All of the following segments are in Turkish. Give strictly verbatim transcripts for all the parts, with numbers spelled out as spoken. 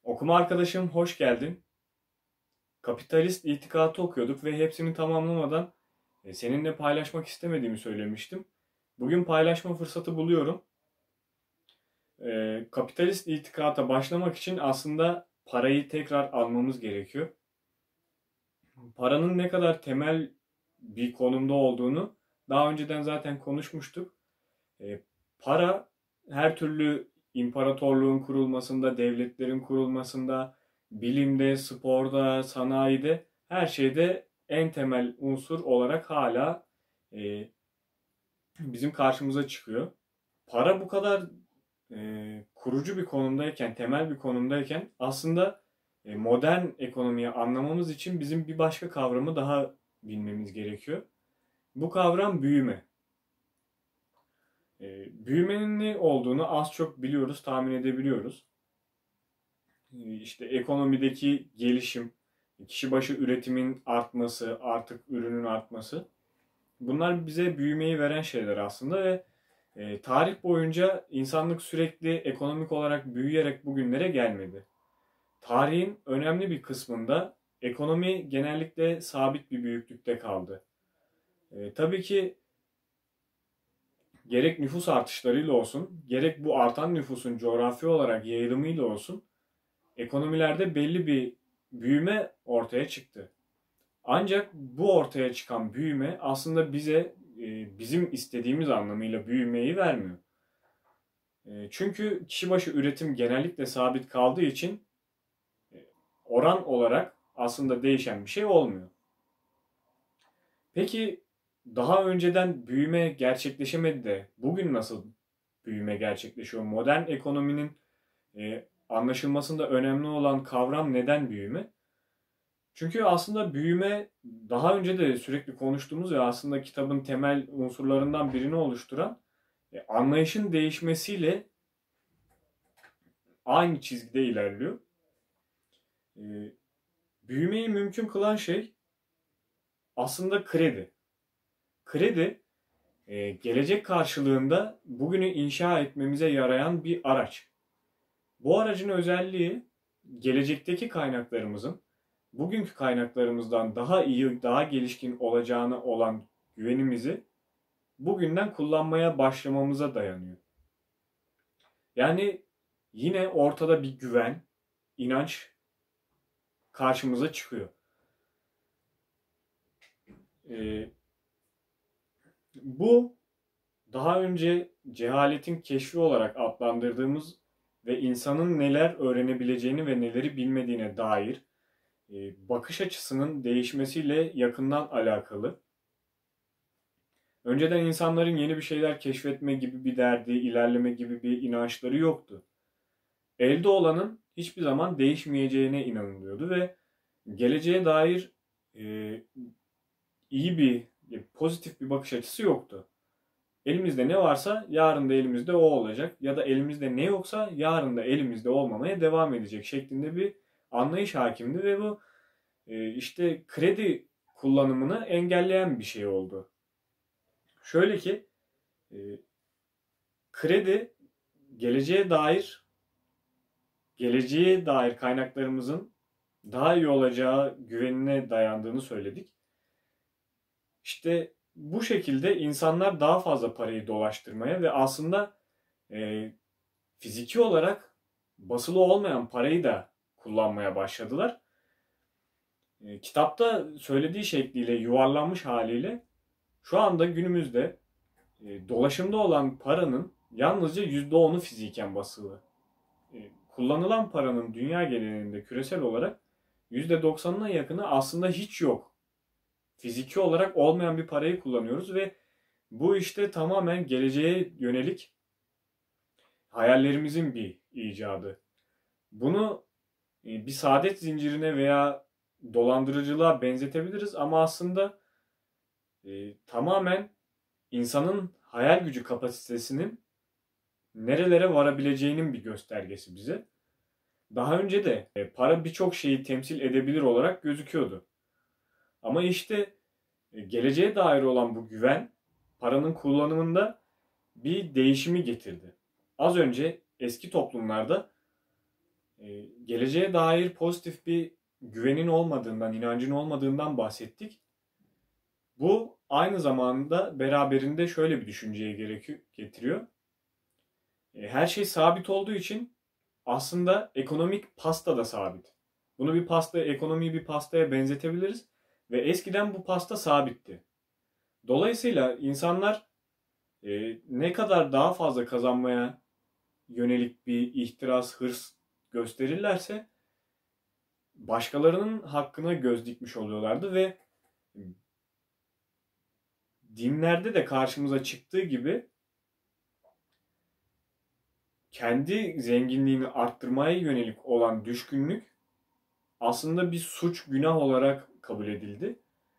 Okuma arkadaşım hoş geldin. Kapitalist İtikatı okuyorduk ve hepsini tamamlamadan e, seninle paylaşmak istemediğimi söylemiştim. Bugün paylaşma fırsatı buluyorum. E, kapitalist itikata başlamak için aslında parayı tekrar almamız gerekiyor. Paranın ne kadar temel bir konumda olduğunu daha önceden zaten konuşmuştuk. E, Para her türlü imparatorluğun kurulmasında, devletlerin kurulmasında, bilimde, sporda, sanayide, her şeyde en temel unsur olarak hala e, bizim karşımıza çıkıyor. Para bu kadar e, kurucu bir konumdayken, temel bir konumdayken aslında e, modern ekonomiyi anlamamız için bizim bir başka kavramı daha bilmemiz gerekiyor. Bu kavram büyüme. E, büyümenin ne olduğunu az çok biliyoruz, tahmin edebiliyoruz. E, işte ekonomideki gelişim, kişi başı üretimin artması, artık ürünün artması. Bunlar bize büyümeyi veren şeyler aslında ve e, tarih boyunca insanlık sürekli ekonomik olarak büyüyerek bugünlere gelmedi. Tarihin önemli bir kısmında ekonomi genellikle sabit bir büyüklükte kaldı. E, tabii ki gerek nüfus artışlarıyla olsun, gerek bu artan nüfusun coğrafi olarak yayılımıyla olsun, ekonomilerde belli bir büyüme ortaya çıktı. Ancak bu ortaya çıkan büyüme aslında bize e, bizim istediğimiz anlamıyla büyümeyi vermiyor. E, Çünkü kişi başı üretim genellikle sabit kaldığı için e, oran olarak aslında değişen bir şey olmuyor. Peki daha önceden büyüme gerçekleşemedi de bugün nasıl büyüme gerçekleşiyor? Modern ekonominin e, anlaşılmasında önemli olan kavram neden büyüme? Çünkü aslında büyüme daha önce de sürekli konuştuğumuz ve aslında kitabın temel unsurlarından birini oluşturan e, anlayışın değişmesiyle aynı çizgide ilerliyor. E, Büyümeyi mümkün kılan şey aslında kredi. Kredi e, gelecek karşılığında bugünü inşa etmemize yarayan bir araç. Bu aracın özelliği gelecekteki kaynaklarımızın bugünkü kaynaklarımızdan daha iyi, daha gelişkin olacağına olan güvenimizi bugünden kullanmaya başlamamıza dayanıyor. Yani yine ortada bir güven, inanç karşımıza çıkıyor. Ee, Bu daha önce cehaletin keşfi olarak adlandırdığımız ve insanın neler öğrenebileceğini ve neleri bilmediğine dair e, bakış açısının değişmesiyle yakından alakalı. Önceden insanların yeni bir şeyler keşfetme gibi bir derdi, ilerleme gibi bir inançları yoktu. Elde olanın hiçbir zaman değişmeyeceğine inanılıyordu ve geleceğe dair e, iyi bir, pozitif bir bakış açısı yoktu. Elimizde ne varsa yarın da elimizde o olacak ya da elimizde ne yoksa yarın da elimizde olmamaya devam edecek şeklinde bir anlayış hakimdi ve bu e, işte kredi kullanımını engelleyen bir şey oldu. Şöyle ki e, kredi geleceğe dair geleceğe dair kaynaklarımızın daha iyi olacağı güvenine dayandığını söyledik. İşte bu şekilde insanlar daha fazla parayı dolaştırmaya ve aslında e, fiziki olarak basılı olmayan parayı da kullanmaya başladılar. E, kitapta söylediği şekliyle, yuvarlanmış haliyle şu anda günümüzde e, dolaşımda olan paranın yalnızca yüzde onu fiziken basılı. E, kullanılan paranın dünya genelinde küresel olarak yüzde doksanına yakını aslında hiç yok. Fiziki olarak olmayan bir parayı kullanıyoruz ve bu işte tamamen geleceğe yönelik hayallerimizin bir icadı. Bunu e, bir saadet zincirine veya dolandırıcılığa benzetebiliriz ama aslında e, tamamen insanın hayal gücü kapasitesinin nerelere varabileceğinin bir göstergesi bize. Daha önce de e, para birçok şeyi temsil edebilir olarak gözüküyordu. Ama işte e, geleceğe dair olan bu güven paranın kullanımında bir değişimi getirdi. Az önce eski toplumlarda e, geleceğe dair pozitif bir güvenin olmadığından, inancın olmadığından bahsettik. Bu aynı zamanda beraberinde şöyle bir düşünceye gerek getiriyor. E, her şey sabit olduğu için aslında ekonomik pasta da sabit. Bunu bir pasta, ekonomiyi bir pastaya benzetebiliriz ve eskiden bu pasta sabitti. Dolayısıyla insanlar e, ne kadar daha fazla kazanmaya yönelik bir ihtiras, hırs gösterirlerse başkalarının hakkına göz dikmiş oluyorlardı ve dinlerde de karşımıza çıktığı gibi kendi zenginliğini arttırmaya yönelik olan düşkünlük aslında bir suç, günah olarak kabul edildi.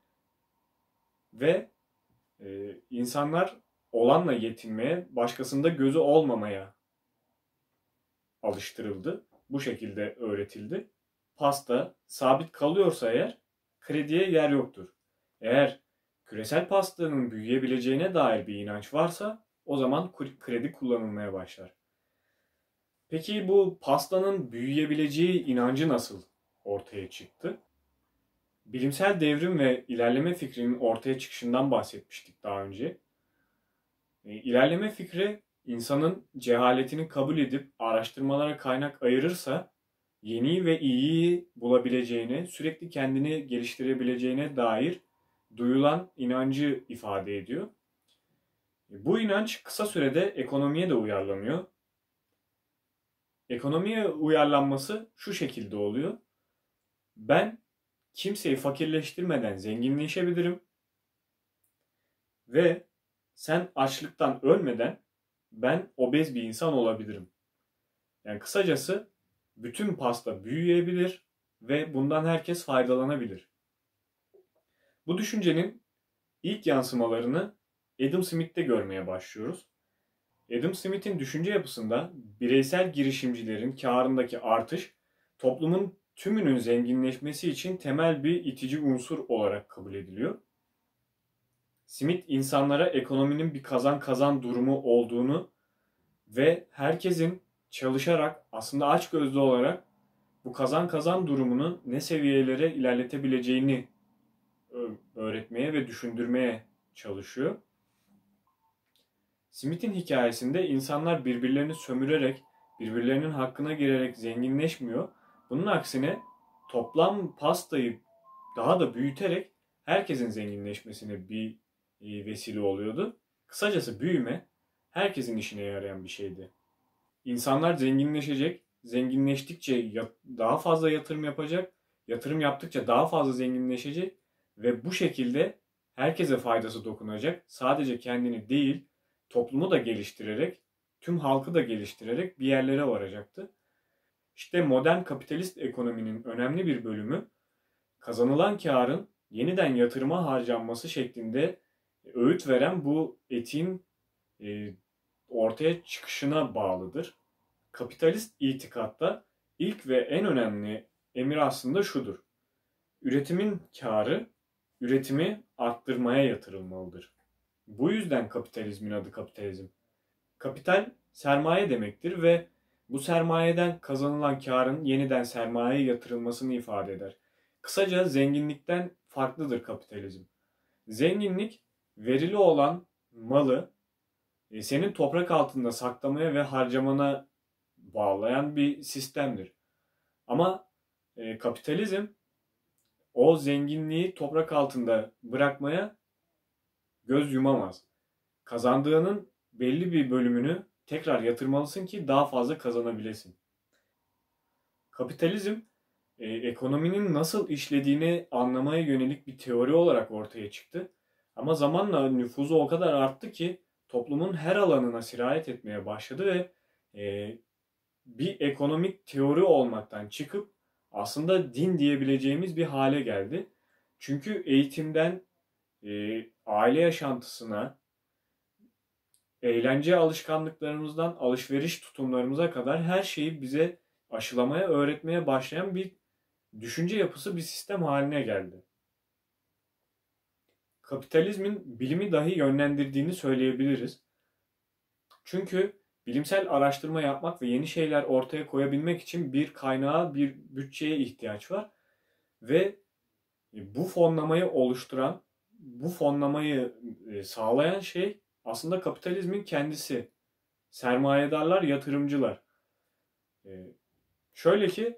Ve e, insanlar olanla yetinmeye, başkasında gözü olmamaya alıştırıldı. Bu şekilde öğretildi. Pasta sabit kalıyorsa eğer krediye yer yoktur. Eğer küresel pastanın büyüyebileceğine dair bir inanç varsa o zaman kredi kullanılmaya başlar. Peki bu pastanın büyüyebileceği inancı nasıl ortaya çıktı? Bilimsel devrim ve ilerleme fikrinin ortaya çıkışından bahsetmiştik daha önce. İlerleme fikri insanın cehaletini kabul edip araştırmalara kaynak ayırırsa yeniyi ve iyiyi bulabileceğine, sürekli kendini geliştirebileceğine dair duyulan inancı ifade ediyor. Bu inanç kısa sürede ekonomiye de uyarlanıyor. Ekonomiye uyarlanması şu şekilde oluyor. Ben kimseyi fakirleştirmeden zenginleşebilirim ve sen açlıktan ölmeden ben obez bir insan olabilirim. Yani kısacası bütün pasta büyüyebilir ve bundan herkes faydalanabilir. Bu düşüncenin ilk yansımalarını Adam Smith'te görmeye başlıyoruz. Adam Smith'in düşünce yapısında bireysel girişimcilerin karındaki artış toplumun tümünün zenginleşmesi için temel bir itici unsur olarak kabul ediliyor. Smith insanlara ekonominin bir kazan kazan durumu olduğunu ve herkesin çalışarak aslında açgözlü olarak bu kazan kazan durumunu ne seviyelere ilerletebileceğini öğretmeye ve düşündürmeye çalışıyor. Smith'in hikayesinde insanlar birbirlerini sömürerek, birbirlerinin hakkına girerek zenginleşmiyor. Bunun aksine toplam pastayı daha da büyüterek herkesin zenginleşmesine bir vesile oluyordu. Kısacası büyüme herkesin işine yarayan bir şeydi. İnsanlar zenginleşecek, zenginleştikçe daha fazla yatırım yapacak, yatırım yaptıkça daha fazla zenginleşecek ve bu şekilde herkese faydası dokunacak. Sadece kendini değil, toplumu da geliştirerek, tüm halkı da geliştirerek bir yerlere varacaktı. İşte modern kapitalist ekonominin önemli bir bölümü kazanılan karın yeniden yatırıma harcanması şeklinde öğüt veren bu etiğin ortaya çıkışına bağlıdır. Kapitalist itikatta ilk ve en önemli emir aslında şudur. Üretimin karı, üretimi arttırmaya yatırılmalıdır. Bu yüzden kapitalizmin adı kapitalizm. Kapital sermaye demektir ve bu sermayeden kazanılan karın yeniden sermayeye yatırılmasını ifade eder. Kısaca zenginlikten farklıdır kapitalizm. Zenginlik verili olan malı senin toprak altında saklamaya ve harcamana bağlayan bir sistemdir. Ama e, kapitalizm o zenginliği toprak altında bırakmaya göz yumamaz. Kazandığının belli bir bölümünü tekrar yatırmalısın ki daha fazla kazanabilesin. Kapitalizm e, ekonominin nasıl işlediğini anlamaya yönelik bir teori olarak ortaya çıktı. Ama zamanla nüfuzu o kadar arttı ki toplumun her alanına sirayet etmeye başladı ve e, bir ekonomik teori olmaktan çıkıp aslında din diyebileceğimiz bir hale geldi. Çünkü eğitimden e, aile yaşantısına, eğlence alışkanlıklarımızdan alışveriş tutumlarımıza kadar her şeyi bize aşılamaya, öğretmeye başlayan bir düşünce yapısı, bir sistem haline geldi. Kapitalizmin bilimi dahi yönlendirdiğini söyleyebiliriz. Çünkü bilimsel araştırma yapmak ve yeni şeyler ortaya koyabilmek için bir kaynağa, bir bütçeye ihtiyaç var. Ve bu fonlamayı oluşturan, bu fonlamayı sağlayan şey aslında kapitalizmin kendisi. Sermayedarlar, yatırımcılar. Şöyle ki,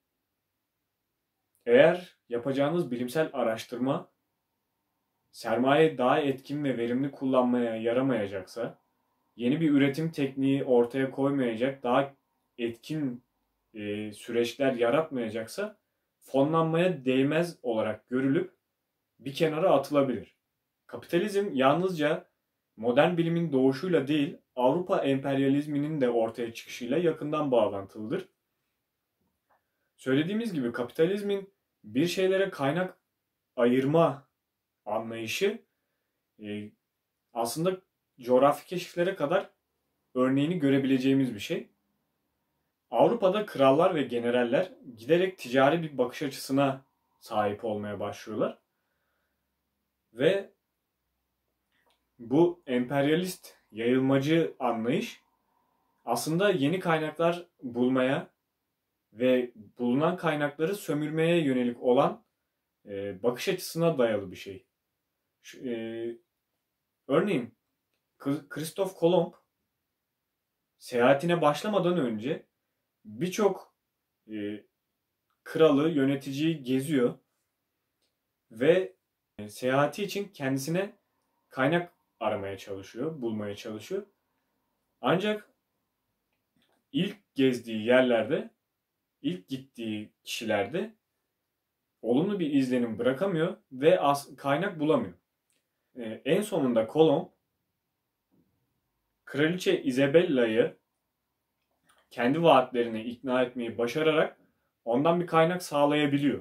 eğer yapacağınız bilimsel araştırma sermaye daha etkin ve verimli kullanmaya yaramayacaksa, yeni bir üretim tekniği ortaya koymayacak, daha etkin e, süreçler yaratmayacaksa fonlanmaya değmez olarak görülüp bir kenara atılabilir. Kapitalizm yalnızca modern bilimin doğuşuyla değil, Avrupa emperyalizminin de ortaya çıkışıyla yakından bağlantılıdır. Söylediğimiz gibi kapitalizmin bir şeylere kaynak ayırma anlayışı e, aslında coğrafi keşiflere kadar örneğini görebileceğimiz bir şey. Avrupa'da krallar ve generaller giderek ticari bir bakış açısına sahip olmaya başlıyorlar. Ve bu emperyalist, yayılmacı anlayış aslında yeni kaynaklar bulmaya ve bulunan kaynakları sömürmeye yönelik olan e, bakış açısına dayalı bir şey. Şu, e, örneğin Christoph Kolomb seyahatine başlamadan önce birçok e, kralı, yöneticiyi geziyor ve e, seyahati için kendisine kaynak aramaya çalışıyor, bulmaya çalışıyor. Ancak ilk gezdiği yerlerde, ilk gittiği kişilerde olumlu bir izlenim bırakamıyor ve as- kaynak bulamıyor. Ee, en sonunda Kolomb, Kraliçe Isabella'yı kendi vaatlerine ikna etmeyi başararak ondan bir kaynak sağlayabiliyor.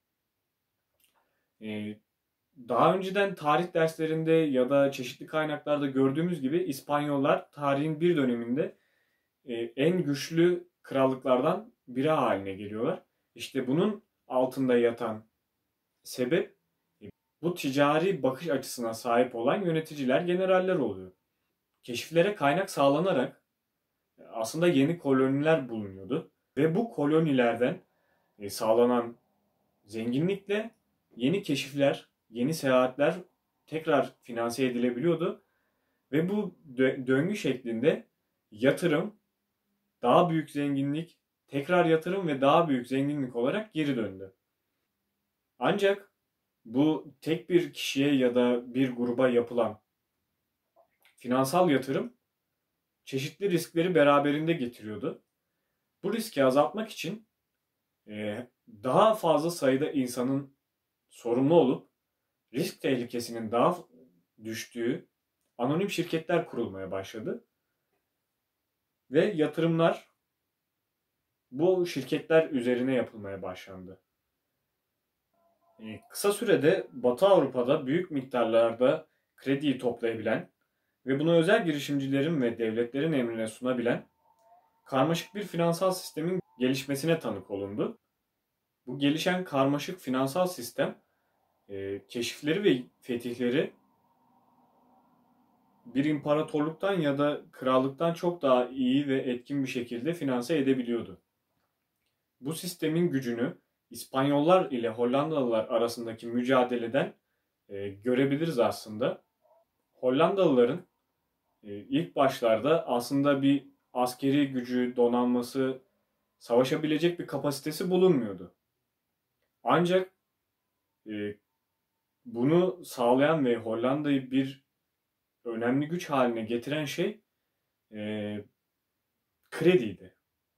Ee, daha önceden tarih derslerinde ya da çeşitli kaynaklarda gördüğümüz gibi İspanyollar tarihin bir döneminde e, en güçlü krallıklardan biri haline geliyorlar. İşte bunun altında yatan sebep e, bu ticari bakış açısına sahip olan yöneticiler, generaller oluyor. Keşiflere kaynak sağlanarak e, aslında yeni koloniler bulunuyordu. Ve bu kolonilerden e, sağlanan zenginlikle yeni keşifler, yeni seyahatler tekrar finanse edilebiliyordu. Ve bu döngü şeklinde yatırım, daha büyük zenginlik, tekrar yatırım ve daha büyük zenginlik olarak geri döndü. Ancak bu tek bir kişiye ya da bir gruba yapılan finansal yatırım çeşitli riskleri beraberinde getiriyordu. Bu riski azaltmak için daha fazla sayıda insanın sorumlu olup risk tehlikesinin daha düştüğü anonim şirketler kurulmaya başladı. Ve yatırımlar bu şirketler üzerine yapılmaya başlandı. Kısa sürede Batı Avrupa'da büyük miktarlarda krediyi toplayabilen ve bunu özel girişimcilerin ve devletlerin emrine sunabilen karmaşık bir finansal sistemin gelişmesine tanık olundu. Bu gelişen karmaşık finansal sistem keşifleri ve fetihleri bir imparatorluktan ya da krallıktan çok daha iyi ve etkin bir şekilde finanse edebiliyordu. Bu sistemin gücünü İspanyollar ile Hollandalılar arasındaki mücadeleden e, görebiliriz aslında. Hollandalıların e, ilk başlarda aslında bir askeri gücü, donanması, savaşabilecek bir kapasitesi bulunmuyordu. Ancak e, bunu sağlayan ve Hollanda'yı bir önemli güç haline getiren şey e, krediydi.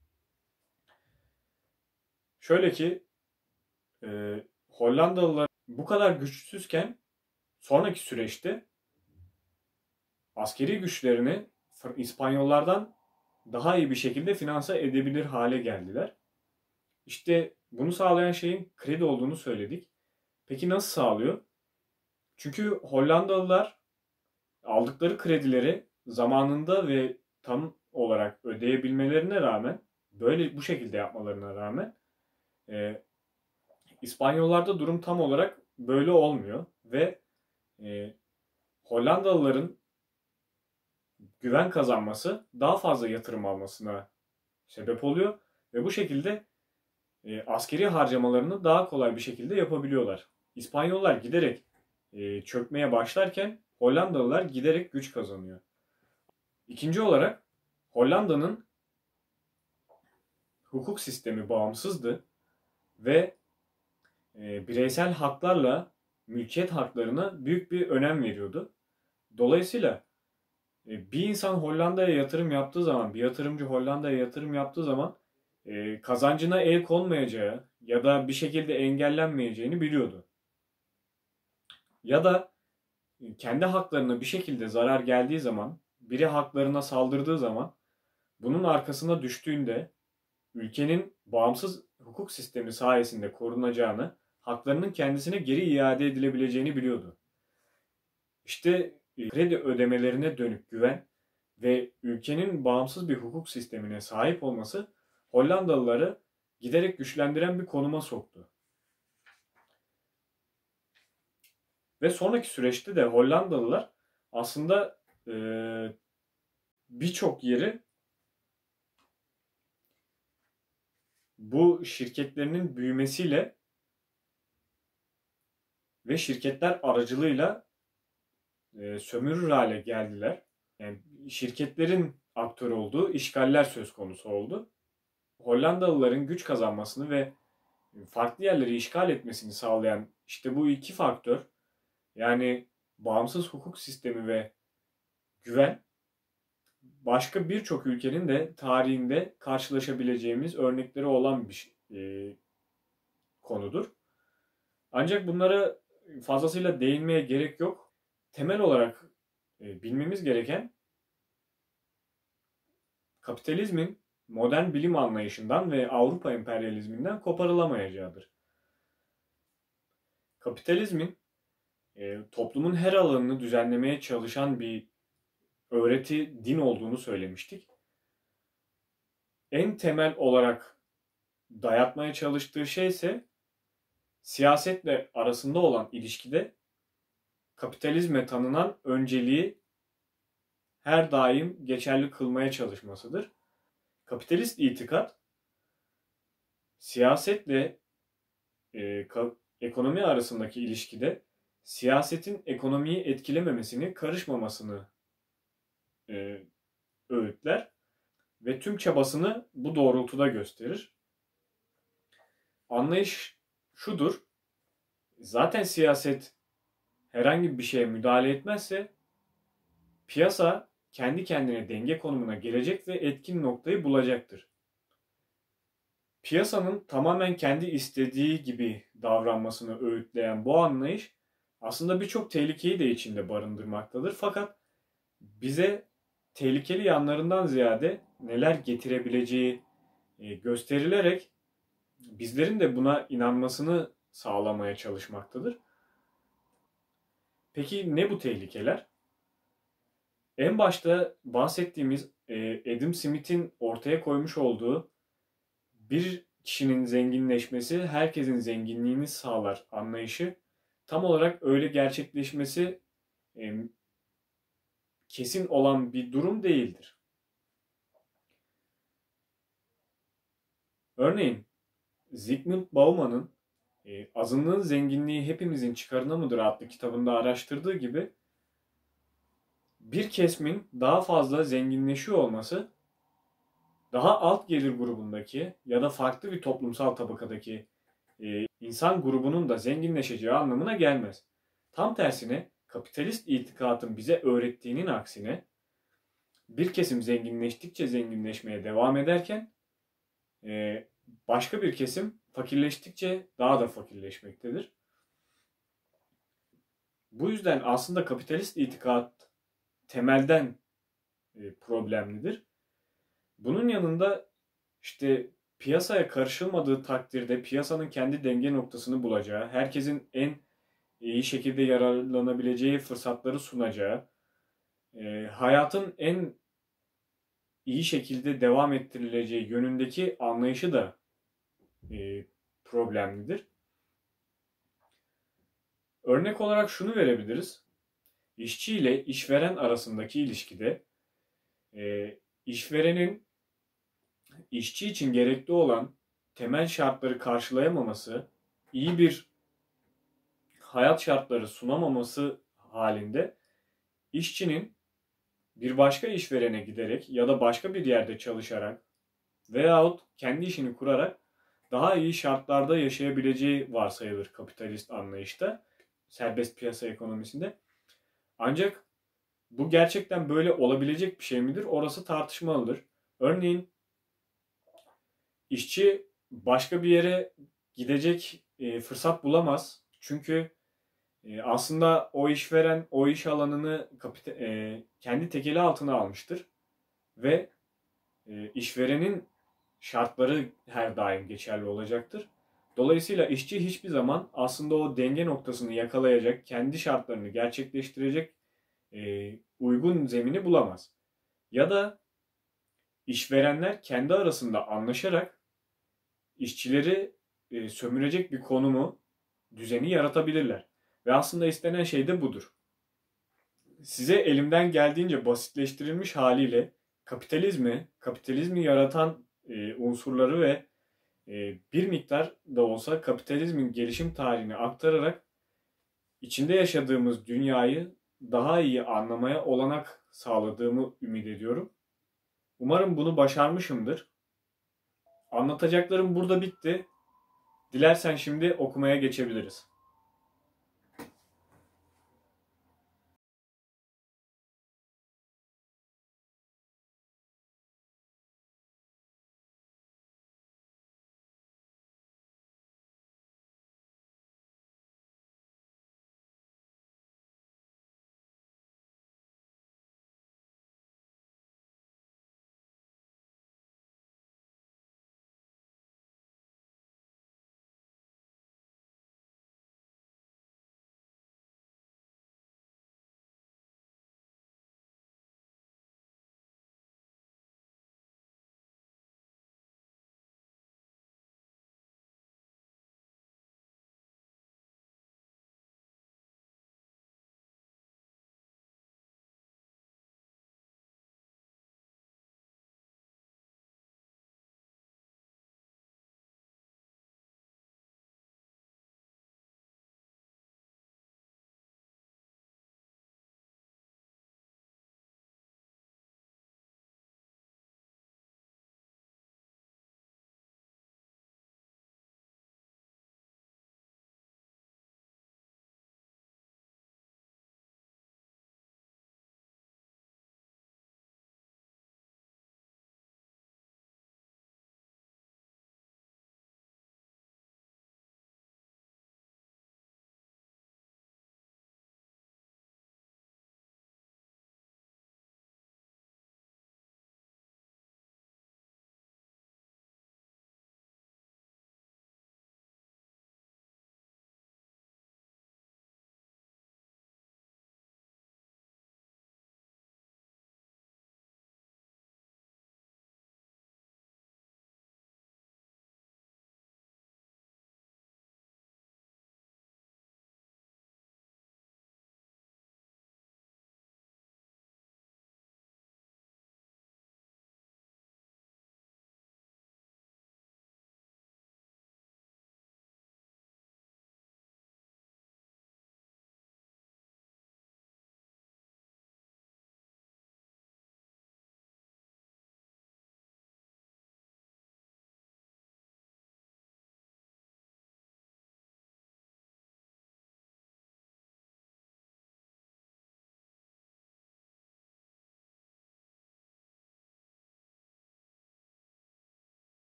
Şöyle ki e, Hollandalılar bu kadar güçsüzken sonraki süreçte askeri güçlerini İspanyollardan daha iyi bir şekilde finanse edebilir hale geldiler. İşte bunu sağlayan şeyin kredi olduğunu söyledik. Peki nasıl sağlıyor? Çünkü Hollandalılar aldıkları kredileri zamanında ve tam olarak ödeyebilmelerine rağmen, böyle bu şekilde yapmalarına rağmen e, İspanyollarda durum tam olarak böyle olmuyor ve e, Hollandalıların güven kazanması daha fazla yatırım almasına sebep oluyor ve bu şekilde e, askeri harcamalarını daha kolay bir şekilde yapabiliyorlar. İspanyollar giderek e, çökmeye başlarken Hollandalılar giderek güç kazanıyor. İkinci olarak Hollanda'nın hukuk sistemi bağımsızdı ve e, bireysel haklarla mülkiyet haklarına büyük bir önem veriyordu. Dolayısıyla e, bir insan Hollanda'ya yatırım yaptığı zaman, bir yatırımcı Hollanda'ya yatırım yaptığı zaman e, kazancına el konmayacağı ya da bir şekilde engellenmeyeceğini biliyordu. Ya da kendi haklarına bir şekilde zarar geldiği zaman, biri haklarına saldırdığı zaman bunun arkasına düştüğünde ülkenin bağımsız hukuk sistemi sayesinde korunacağını, haklarının kendisine geri iade edilebileceğini biliyordu. İşte kredi ödemelerine dönük güven ve ülkenin bağımsız bir hukuk sistemine sahip olması Hollandalıları giderek güçlendiren bir konuma soktu. Ve sonraki süreçte de Hollandalılar aslında e, birçok yeri bu şirketlerinin büyümesiyle ve şirketler aracılığıyla e, sömürür hale geldiler. Yani şirketlerin aktör olduğu işgaller söz konusu oldu. Hollandalıların güç kazanmasını ve farklı yerleri işgal etmesini sağlayan işte bu iki faktör, yani bağımsız hukuk sistemi ve güven, başka birçok ülkenin de tarihinde karşılaşabileceğimiz örnekleri olan bir e, konudur. Ancak bunlara fazlasıyla değinmeye gerek yok. Temel olarak e, bilmemiz gereken kapitalizmin modern bilim anlayışından ve Avrupa emperyalizminden koparılamayacağıdır. Kapitalizmin e, toplumun her alanını düzenlemeye çalışan bir öğreti, din olduğunu söylemiştik. En temel olarak dayatmaya çalıştığı şey ise siyasetle arasında olan ilişkide kapitalizme tanınan önceliği her daim geçerli kılmaya çalışmasıdır. Kapitalist itikat, siyasetle e, ekonomi arasındaki ilişkide siyasetin ekonomiyi etkilememesini, karışmamasını e, öğütler ve tüm çabasını bu doğrultuda gösterir. Anlayış şudur: zaten siyaset herhangi bir şeye müdahale etmezse piyasa kendi kendine denge konumuna gelecek ve etkin noktayı bulacaktır. Piyasanın tamamen kendi istediği gibi davranmasını öğütleyen bu anlayış aslında birçok tehlikeyi de içinde barındırmaktadır. Fakat bize tehlikeli yanlarından ziyade neler getirebileceği gösterilerek bizlerin de buna inanmasını sağlamaya çalışmaktadır. Peki ne bu tehlikeler? En başta bahsettiğimiz Adam Smith'in ortaya koymuş olduğu bir kişinin zenginleşmesi herkesin zenginliğini sağlar anlayışı tam olarak öyle gerçekleşmesi kesin olan bir durum değildir. Örneğin Zygmunt Bauman'ın Azınlığın Zenginliği Hepimizin Çıkarına Mıdır adlı kitabında araştırdığı gibi bir kesimin daha fazla zenginleşiyor olması daha alt gelir grubundaki ya da farklı bir toplumsal tabakadaki insan grubunun da zenginleşeceği anlamına gelmez. Tam tersine kapitalist itikadın bize öğrettiğinin aksine bir kesim zenginleştikçe zenginleşmeye devam ederken başka bir kesim fakirleştikçe daha da fakirleşmektedir. Bu yüzden aslında kapitalist itikat temelden problemlidir. Bunun yanında işte piyasaya karışılmadığı takdirde piyasanın kendi denge noktasını bulacağı, herkesin en iyi şekilde yararlanabileceği fırsatları sunacağı, hayatın en iyi şekilde devam ettirileceği yönündeki anlayışı da problemlidir. Örnek olarak şunu verebiliriz. İşçi ile işveren arasındaki ilişkide e, işverenin işçi için gerekli olan temel şartları karşılayamaması, iyi bir hayat şartları sunamaması halinde işçinin bir başka işverene giderek ya da başka bir yerde çalışarak veyahut kendi işini kurarak daha iyi şartlarda yaşayabileceği varsayılır kapitalist anlayışta, serbest piyasa ekonomisinde. Ancak bu gerçekten böyle olabilecek bir şey midir? Orası tartışmalıdır. Örneğin işçi başka bir yere gidecek e, fırsat bulamaz. Çünkü e, aslında o işveren o iş alanını kapita- e, kendi tekeli altına almıştır ve e, işverenin şartları her daim geçerli olacaktır. Dolayısıyla işçi hiçbir zaman aslında o denge noktasını yakalayacak, kendi şartlarını gerçekleştirecek e, uygun zemini bulamaz. Ya da işverenler kendi arasında anlaşarak işçileri e, sömürecek bir konumu, düzeni yaratabilirler. Ve aslında istenen şey de budur. Size elimden geldiğince basitleştirilmiş haliyle kapitalizmi, kapitalizmi yaratan e, unsurları ve e, bir miktar da olsa kapitalizmin gelişim tarihini aktararak içinde yaşadığımız dünyayı daha iyi anlamaya olanak sağladığımı ümit ediyorum. Umarım bunu başarmışımdır. Anlatacaklarım burada bitti. Dilersen şimdi okumaya geçebiliriz.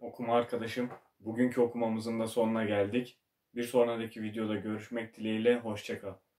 okuma arkadaşım. Bugünkü okumamızın da sonuna geldik. Bir sonraki videoda görüşmek dileğiyle. Hoşça kal.